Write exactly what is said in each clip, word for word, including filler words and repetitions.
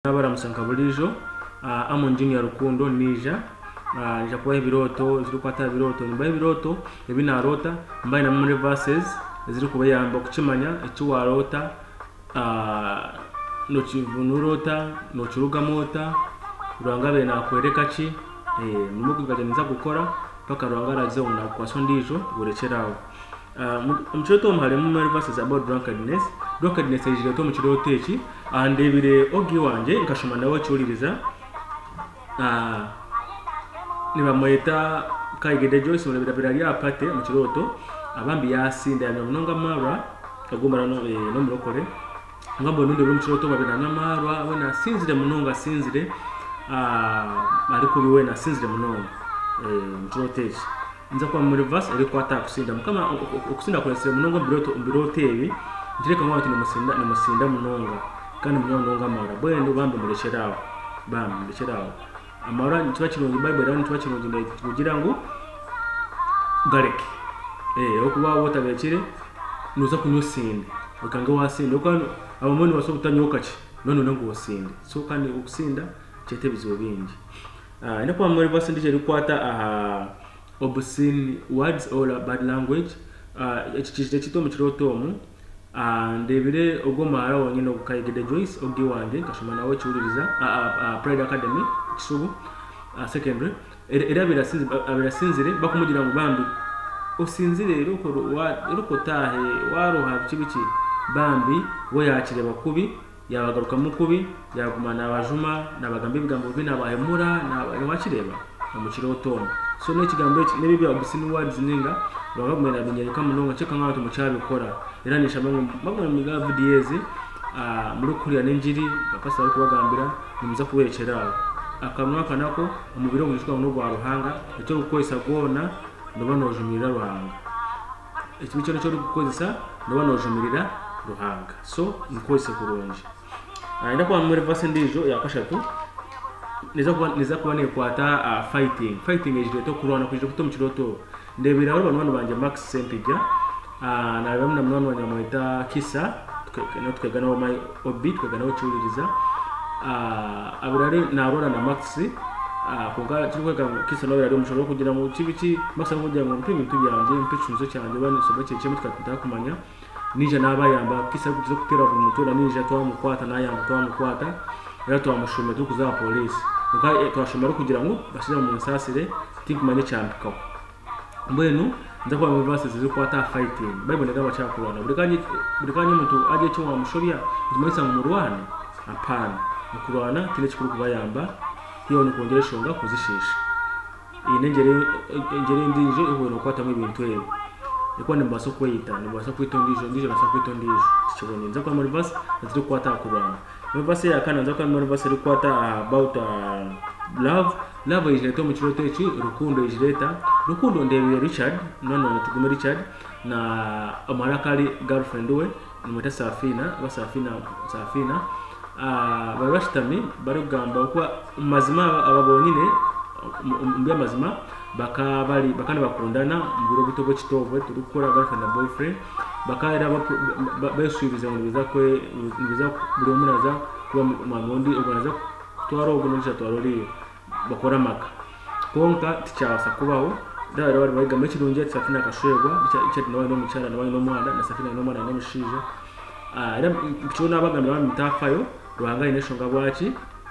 Nabara musanka bulijo uh, Amon Junior Rukundo Nija uh, nija kuba ibiroto ziri kwata ibiroto nimba ibiroto ebinarota mbaye na muri verses ziri kuba yamba kuchimanya icyo warota uh, no chivunurota no churugamota ruangabe na kwereka chi eh mumugu gajenza gukora paka ruangaraze una kwaso ndijo gurekeraho uh, mchoto mhale muri verses about drunkenness drunkenness ijire to mukiro techi andebire ogi wanje nkashoma nawe cyuririza ah niba moyeta Kayigede Joyce muri birabira ya pate mu kiroto abambi yasinda ya munonga mara agomara no e, no murokore ngambo nundi mu kiroto babina namarwa we na sinzire munonga sinzire ah ariko biwe na sinzire munonga eh mu kiroteje nza kwa muri verse ariko atakusinda mukama okusinda kwesere munonga biroto birotebi ndireka ngwati no musinda no musinda munonga kandi munonga mara bwe ndo bambe murekeraho bambe murekeraho amara ntiba kirungi Bible rani ntiba kirungi ne kugira ngo gareke eh okuba wotabekire nuza kunyusinde ukanga wasinde uko abamoni baso kutanyoka ki none nango wasinde so kandi ukusinda cyete bizo bingi ah ina kwa muri verse ndije rikwata aha obscene words or bad language ah ekikije kito mu kirotomu ndebire ubwo mara wonyine no Kayigede Joyce ogi wanje nkashoma nawe cyuririza Pride Academy kisubu secondary era birasinze abirasinzire bakumugira ngo bambi usinzire rero ko rero tahe waroha kibiki bambi we yakire bakubi yabagaruka mukubi yagumana abajuma nabagambe bigambo binabahemura nabaye wakireba mu kirotomo so no kigambo nibibi obscene words ninga bagumena binyereka munonga ceka nkaho tumucyabikora era nishamwe bagumena miga videos ah muri kuriya n'injiri bapasa ariko bagambira nimuza kuberekera akamwa kanako umubiro gwishwa no gwa ruhanga icyo gukoisa gona ndobanojumirira ruhanga icyo cyo cyo gukoisa ndobanojumirira ruhanga so nikoise kurunje ah enda kwa muri verse ndijo yakashatu niza kuba niza kuba ne kwata uh, fighting fighting ejire to kurwana kuje kuto mukiroto ndebira abo bantu banje Max Sentija ah na bamwe namwe wanyamoita kisa tukeno tukagana wa my obi tukagana cyuririza ah abirari narora na Max ah kunga kirweka kisa no birari umushoro kugira ngo kibiki Max kugira ngo mpimi tubyange mpicuzo cyanje bane sobache cyemwe tukata kumanya nije nabayamba kisa kuzo kutera ku mutora nije to amukwata na yamba to amukwata era to amushume tukuza police uka twashomara kugira ngo bashira mu nsasire think mane champiko mbwenu nza kwa mu verses ziri kwata fighting Bible ndaba cyakurana burikanye burikanye muntu aje cyo wamushobya zimwisa mu murwana apana mukurwana kile kikuru kubayamba hiyo ni kongereshonga kuzishisha iyi nengere ngere ndije ihoro kwata mu ibintu ebe iko ni mbaso kwita ni mbaso kwitondije ndije nasa kwitondije kibone nza kwa mu verse ziri kwata kurwana mu verse ya kana nza kwa mu verse ziri kwata about uh, love love is leto mu kiroto iki rukundo ijireta rukundo ndebire Richard none tugume Richard na amarakali girlfriend we nimeta Safina ba Safina Safina ah barashitami barugamba kwa mazima ababonyine mbya mazima baka bali bakana bakundana mu biro bitobo kitovo turukora girlfriend na boyfriend bakaira basubiza mu biza kwe biza buri munaza kuba mamondi ugaza twaro ugunisha twarori bakora maka konka ticyasa kubaho dara bari bagamye kirunje Safina kashwegwa icyo nawe no mucyara nawe no mwana na Safina no mwana no mushije ah era cyo nabagamye bamitafayo ruhanga ineshonga bwaci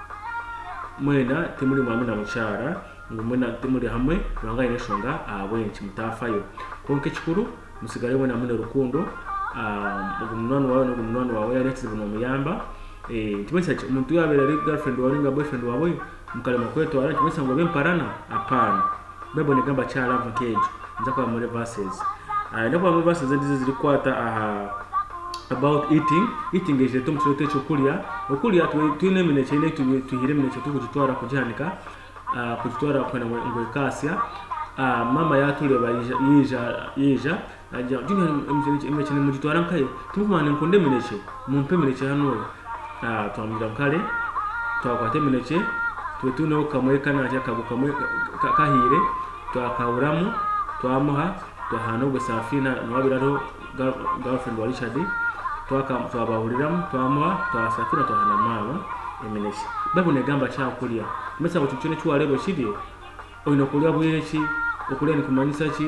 mwena timuri mwami na mucyara ngumena timuri hamwe ruhanga ineshonga abwenci mutafayo konke kikuru musigare mwana mune rukundo ah umunwana wawe no umunwana wawe yaretse buno muyamba eh kimese umuntu yabera ari girlfriend wawe nga boyfriend wawe mukalema kwetu ara kimese ngo bemparana apana bebo negamba cha love cage nza kwa muri verses ah ndo kwa muri verses ndizo ziri kwata aha about eating eating is the tumchote chokulia okulia twine mineke ne tuhire mineke tukutwara kujanika ah kutwara kwena ngwe kasya ah mama yatule bayija yija yija ajya junior imeke mu gitwara nkaye tukumane nkunde mineke mumpe mineke hano ah twamira kale twakwate mineke twetuno kamwe kana cya kabukamwe kahire twakawuramu twamuha twahano gwe Safina nwabiraro girlfriend wa Richard twaka twabahuriramu twamuha twasafira twahana mama emineke Bible negamba kya kulya mesa ngo tukyone kiwale bo kiri oyino kulya bweki okulya ni kumanyisa ki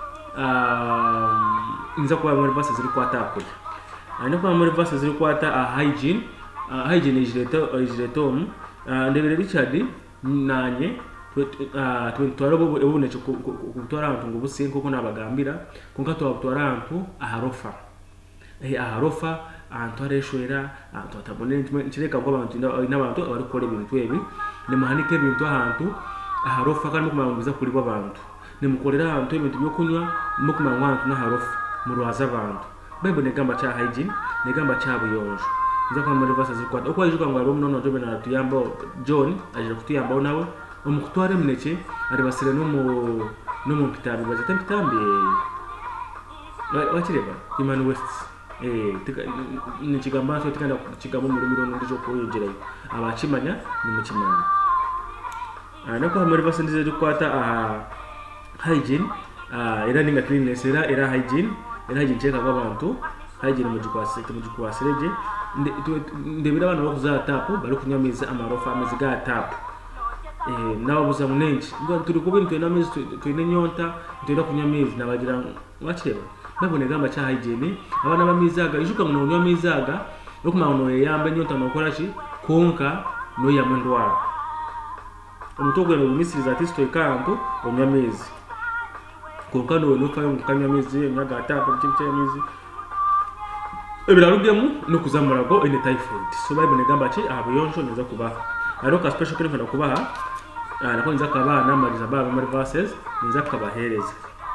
um inza kwa muri verses ziri kwata kulya ano kwa muri verses ziri kwata a hygiene uh, hygiene ijireto ijireto ndebere Richard nanye twitwara bo ebune kutwara abantu ngo businko ko nabagambira konka twatwara abantu aharofa eh aharofa abantu areshwera abantu atabone kireka ko abantu n'abantu abari kore ibintu ebi ne muhanike ibintu ahantu aharofa kandi mukumanguza kuri abantu ne mukorera abantu ibintu byo kunywa mukumanywa abantu n'aharofa mu rwaza abantu Bible negamba cha hygiene negamba cha buyonjo nza kwa muri verses zikwata uko ajuka ngo ari umunono jobe na tuyambo John aje kutuyamba nawe omukutware muneke ari basire no mu no mu pitabi bazate pitambi wakireba Imani West eh ni kigamba cyo tikanda kigamba muri mirongo ndijo ko yegerayo abakimanya ni mukimanya ana kwa muri verses ndize zikwata a hygiene ah era ninga cleanliness era era hygiene era hygiene cheka kwa abantu hygiene mujikwase mujikwaseleje ndebira abantu bakuza tapu bari kunyamiza amarofa amezi ga tapu eh nababuza munenji ngo turi kubintu twena amezi twene nyonta twenda kunyamiza nabagira wakireba babone gamba cha hygiene abana bamizaga ijuka ngo no mizaga no kuma no yambe nyonta no korachi konka no yamendwa umutogwe no misiriza tisto ikanto onyamizi konka no no fa kanyamizi nyaga tapu cy'imizi ebirarugemu no kuzamurago ene typhoid so Bible negamba ki abuyonjo neza kubaha aroka special kuri fana kubaha nako nza kabana mariza baba muri verses nza kabahereza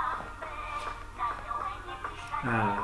ah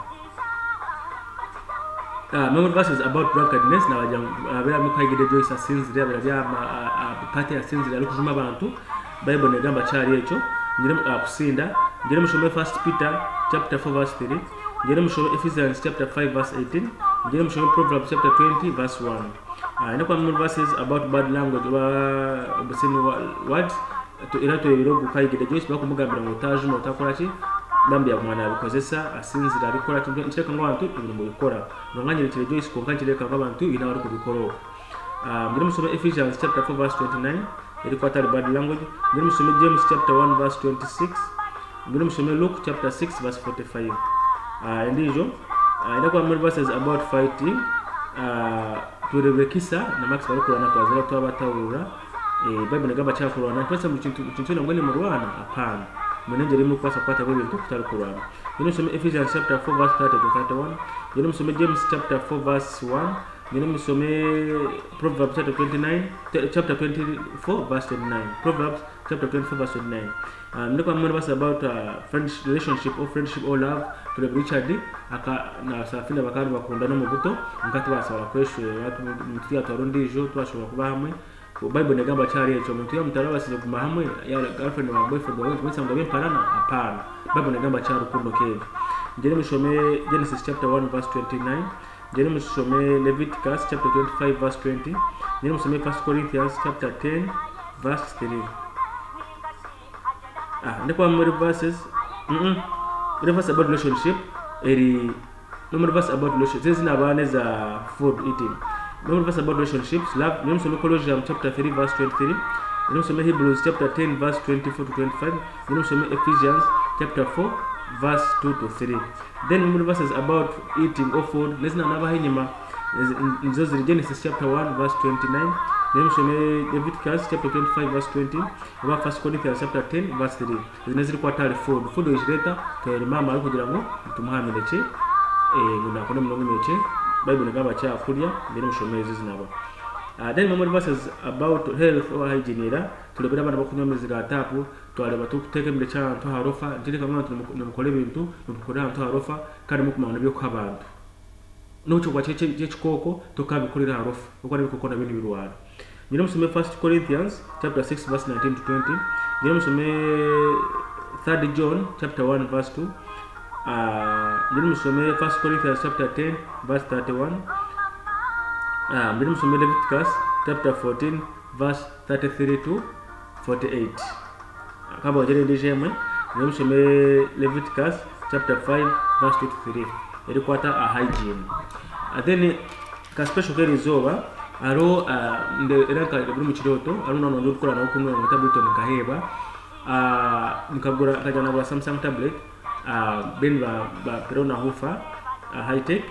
ah memory verses about drunkenness na bajya abera mukayigide Joyce asinzira abera bya pate asinzira ari kujuma abantu Bible negamba cyari echo ngire kusinda ngire mushome first Peter chapter four verse three ngire mushome Ephesians chapter five verse eighteen ngire mushome Proverbs chapter twenty verse one ah ino kwa memory verses about bad language ba obusini words to ira to ibiro gukayigide Joyce bakumugambira ngo taje no takora ki dambi ya kumwana bikozesa asinzira abikora cyeka ngo abantu ibintu mu bikora nganganye kire Joyce ko kankireka ngo abantu ina bari kubikoro ah ngire mushome Ephesians chapter four verse twenty-nine iri kwata bad language ngire mushome James chapter one verse twenty-six ngire mushome Luke chapter six verse forty-five ah ndijo ina kwa memory verses about fighting ah turebekisa na Max barakurana twazira twabatawura eh Bible negamba cha kurwana twese mu kintu kintu ngo ni mu Rwanda apana munenge rimwe kwasa kwata bwe bintu kutari kurwana ngire mushome Ephesians chapter four verse thirty to thirty-one ngire mushome James chapter four verse one ngire mushome Proverbs chapter twenty-nine chapter twenty-four verse twenty-nine Proverbs chapter twenty-four verse twenty-nine um ndiko amwe basa about uh, friendship relationship or friendship or love to the Richard aka na safina bakari bakundana mu buto ngati basaba kweshwe watu mutiya twarondijo twashobora kuba hamwe Bible negamba cyari echo muntu ya mutara basize kuma hamwe ya girlfriend wa boyfriend wa kwisa ngo bemparana apana Bible negamba cyari rukundo ke ngere mushome Genesis chapter one verse twenty-nine ngere mushome Leviticus chapter twenty-five verse twenty ngere mushome First Corinthians chapter ten verse three ah ndiko muri verses mhm verse about relationship eri number verse about relationship zina bane za food eating number verse about relationships love name some Colossians chapter three verse twenty-three name some Hebrews chapter ten verse twenty-four to twenty-five name some Ephesians chapter four verse two to three then number verses about eating or food lesna naba henyima nzo ziri Genesis chapter one verse twenty-nine name some Leviticus chapter twenty-five verse twenty about First Corinthians chapter ten verse three zinaziri kwatali food food ojireta to mama ari kugira ngo tumuhamireke eh nguna kone mnongo meche Bible negamba cha kulya ndine mushomezi zinabo ah then memory verses about health or hygiene era tulebera bana bakunyomezira tapu twaleba tukuteke mbe cha nto harofa ndire kamwe tumukole bintu tumukora nto harofa kandi mukumana byo kwabantu nocho kwa cheche chekoko tokabikorera harofa uko ari bikoko na bintu birwara ndire musome First Corinthians chapter six verse nineteen to twenty ndire musome Third John chapter one verse two ah ndire musome First Corinthians chapter ten verse thirty-one ah ndire musome Leviticus chapter fourteen verse thirty-three to forty-eight kabo jere ndijemwe ndire musome Leviticus chapter five verse two to three eri kwata a hygiene and then ka special care izoba aro nde era ka buri mu kiroto aro nono ndo kukora na kunwa mu tablet nkaheba nikagura kajana bwa Samsung tablet ben ba ba perona hufa high tech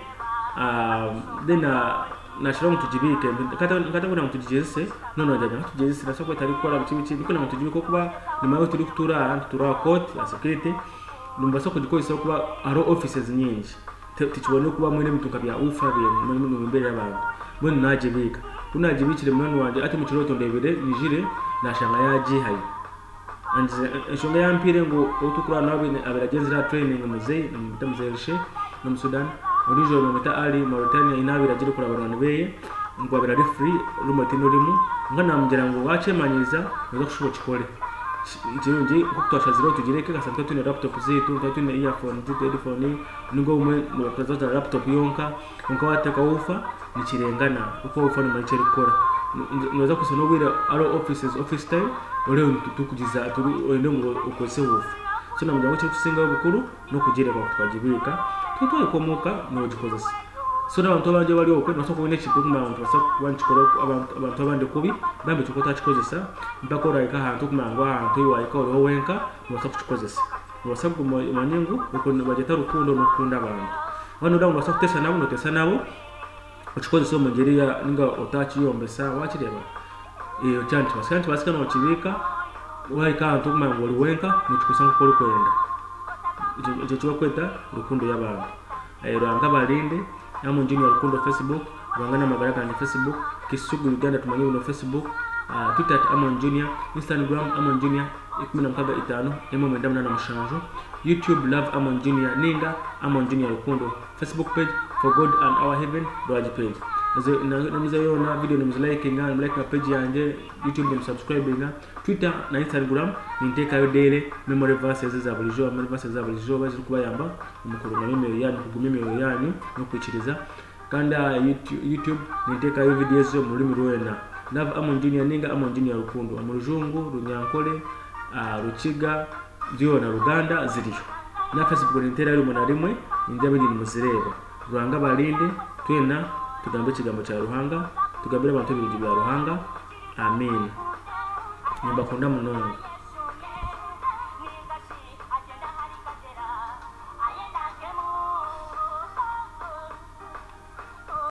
then na shira mutujibike kata kata kuna mutujizese nono jaja mutujizese na soko tari kora bici bici biko na mutujibike kuba nyuma yo turi kutura tura court ya security numba soko dikoisa kuba aro offices nyingi tichibone kuba mwene mtuka bya ufa bye mu mbere y'abantu bone najibika kunajibikire mwana wanje ati mu kiroto ndebere nijire na shanga yaji hayi anje shonga yampire ngo utukura nawe abiragenzira training muzei mutamuzerishe no Sudan orijo no meta ali Mauritania inabira jiri kura abantu beye ngo abira free remote no limu ngana mugera ngo wacemanyiza no kushubo kikole Jinji kutosha zero tujireke kasanta tune laptop zetu tune earphone zetu headphone ningo umwe mu presenter laptop yonka onka wateka ufa nikirengana uko ufa no maceri kora noza kusona bwira aro offices office time ole tukugiza turi ende ngo ukose ufa sina mujya cyo kusinga bukuru no kugireka twajibika tutoye komoka no gikozesa so n'abantu banje bali okwe no soko wine chipu kuma abantu basa wanchikoro abantu abantu abande kubi bambe chukota chikozesa mbakora ika hantu kuma ngo hantu iwa ika ro wenka no soko chikozesa no soko manyengo uko bajeta rukundo no kunda abantu wano dawo no soko tesa nabo no tesa nabo uchikozesa mu ngeriya ninga otachi yombesa wachireba iyo chanti basanti basika no chibika wa ika hantu kuma ngo ri wenka no chikosa ngokoro kwenda ijo cyo kweta rukundo y'abantu ayiranga balinde Amon Junior Rukundo Facebook, Rwangana Magaraka ni Facebook, Kisugu Uganda tumanyiwe no Facebook, uh, Twitter at Amon Junior, Instagram Amon Junior, ikumi na mkaga itano, emo mendamna na mshanjo, YouTube Love Amon Junior, Ninga Amon Junior Rukundo, Facebook page For God and Our Heaven, Doaji page. Namiza yo na video nimizilike nga like na page yanje, YouTube ni subscribe nga, Twitter na Instagram ninteka yo daily memory verses za bulijo, memory verses za bulijo baziri kuba yamba umukuru na email yanyu kuguma email yanyu no kwikiriza kanda YouTube, YouTube ninteka yo videos zo muri mirwena Love Amon Junior Ninga Amon Junior Rukundo amurujungu runyankole uh, rukiga byo na Ruganda ziriyo na Facebook nintera yo muna rimwe injabe ni muzireba Rwanga balinde twena tugambe kigambo cya Ruhanga tugambira abantu ibintu bya Ruhanga amen nyamba konda munonga